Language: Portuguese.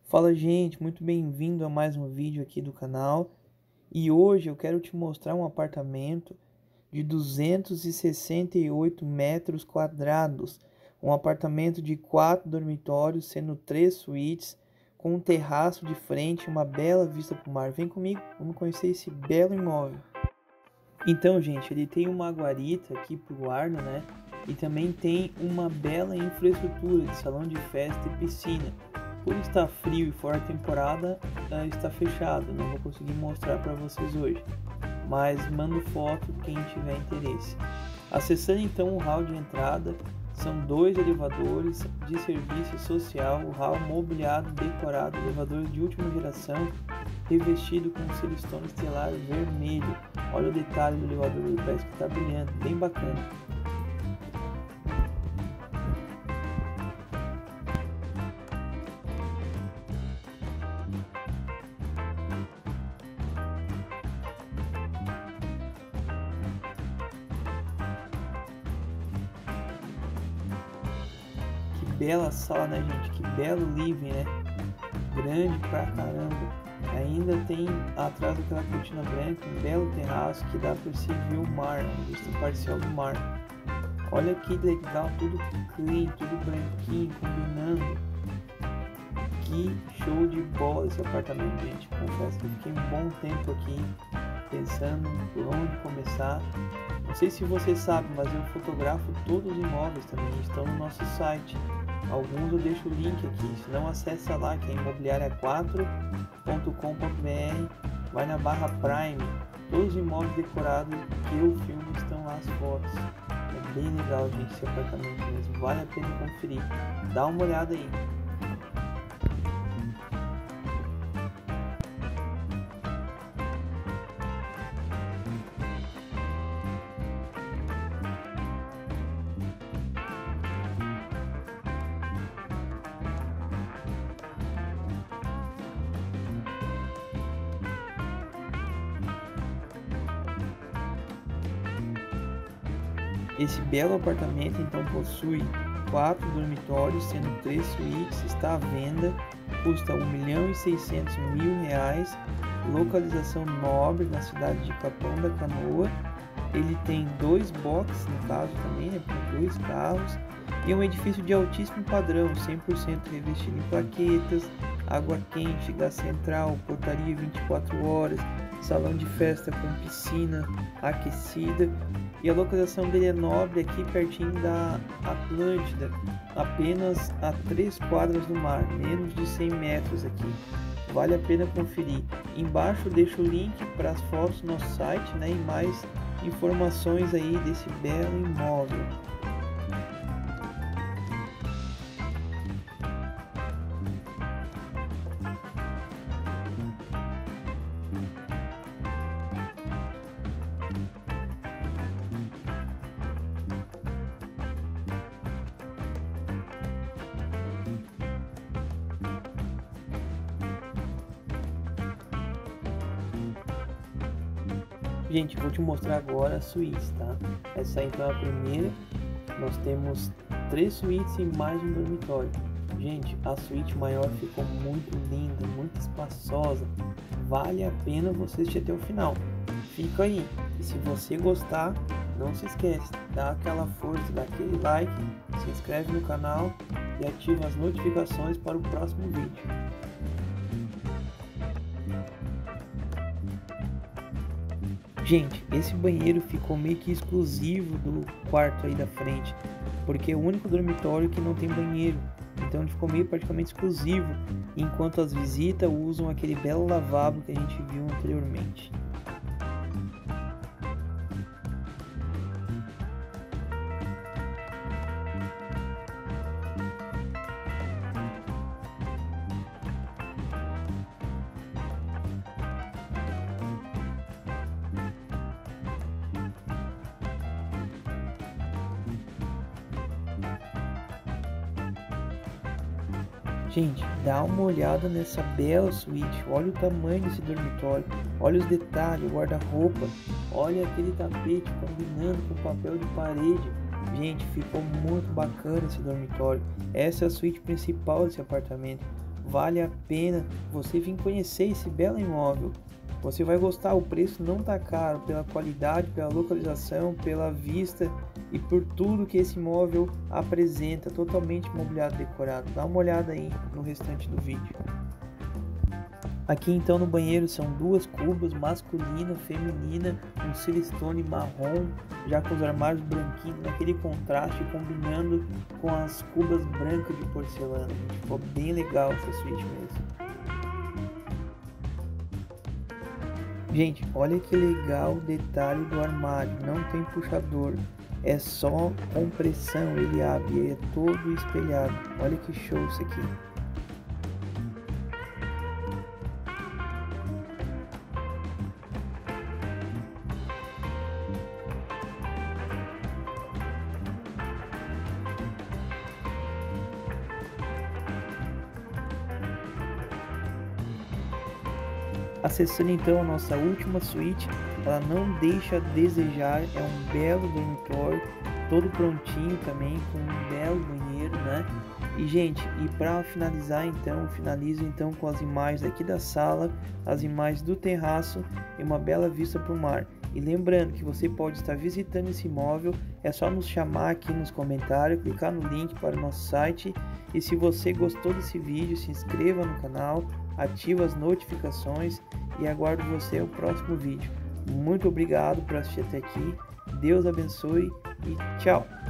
Fala, gente, muito bem-vindo a mais um vídeo aqui do canal. E hoje eu quero te mostrar um apartamento de 268 metros quadrados, um apartamento de 4 dormitórios, sendo 3 suítes, com um terraço de frente e uma bela vista para o mar. Vem comigo, vamos conhecer esse belo imóvel. Então, gente, ele tem uma guarita aqui pro ar, né? E também tem uma bela infraestrutura de salão de festa e piscina. Por estar frio e fora temporada, está fechado. Não vou conseguir mostrar para vocês hoje, mas mando foto quem tiver interesse. Acessando então o hall de entrada, são 2 elevadores de serviço social, o hall mobiliado, decorado, elevador de última geração, revestido com silestone estelar vermelho. Olha o detalhe do elevador, parece que está brilhando, bem bacana. Que bela sala, né, gente? Que belo living, né? Grande pra caramba. Ainda tem atrás daquela cortina branca um belo terraço que dá para se ver o mar, uma vista parcial do mar. Olha que legal, tudo clean, tudo branquinho, combinando. Que show de bola esse apartamento, gente. Confesso que eu fiquei um bom tempo aqui pensando por onde começar. Não sei se você sabe, mas eu fotografo todos os imóveis também, estão no nosso site. Alguns eu deixo o link aqui, se não acessa lá, que é imobiliaria4.com.br, vai na barra Prime, todos os imóveis decorados que eu filmo estão lá as fotos. É bem legal, gente, esse apartamento mesmo, vale a pena conferir, dá uma olhada aí. Esse belo apartamento então possui 4 dormitórios, sendo 3 suítes, está à venda, custa R$1.600.000, localização nobre na cidade de Capão da Canoa. Ele tem 2 boxes no caso também, né, para 2 carros, e um edifício de altíssimo padrão, 100% revestido em plaquetas, água quente, gás central, portaria 24 horas, salão de festa com piscina aquecida. E a localização dele é nobre, aqui pertinho da Atlântida, apenas a 3 quadras do mar, menos de 100 metros aqui. Vale a pena conferir. Embaixo deixo o link para as fotos no nosso site, né, e mais informações aí desse belo imóvel. Gente, vou te mostrar agora a suíte, tá? Essa aí então é a primeira. Nós temos 3 suítes e mais um dormitório. Gente, a suíte maior ficou muito linda, muito espaçosa. Vale a pena você assistir até o final. Fica aí. E se você gostar, não se esquece, dá aquela força, dá aquele like, se inscreve no canal e ativa as notificações para o próximo vídeo. Gente, esse banheiro ficou meio que exclusivo do quarto aí da frente, porque é o único dormitório que não tem banheiro, então ele ficou meio praticamente exclusivo, enquanto as visitas usam aquele belo lavabo que a gente viu anteriormente. Gente, dá uma olhada nessa bela suíte, olha o tamanho desse dormitório, olha os detalhes, o guarda-roupa, olha aquele tapete combinando com o papel de parede. Gente, ficou muito bacana esse dormitório. Essa é a suíte principal desse apartamento. vale a pena você vir conhecer esse belo imóvel. Você vai gostar, o preço não tá caro, pela qualidade, pela localização, pela vista e por tudo que esse imóvel apresenta, totalmente mobiliado decorado. Dá uma olhada aí no restante do vídeo. Aqui então no banheiro são duas cubas, masculina, feminina, um silestone marrom, já com os armários branquinhos, naquele contraste, combinando com as cubas brancas de porcelana. Ficou bem legal essa suíte mesmo. Gente, olha que legal o detalhe do armário, não tem puxador, é só compressão, ele abre e é todo espelhado. Olha que show isso aqui. Acessando então a nossa última suíte, ela não deixa a desejar, é um belo dormitório, todo prontinho também, com um belo banheiro, né? E gente, e para finalizar então, finalizo então com as imagens aqui da sala, as imagens do terraço e uma bela vista para o mar. E lembrando que você pode estar visitando esse imóvel, é só nos chamar aqui nos comentários, clicar no link para o nosso site. E se você gostou desse vídeo, se inscreva no canal, ative as notificações e aguardo você no próximo vídeo. Muito obrigado por assistir até aqui, Deus abençoe e tchau!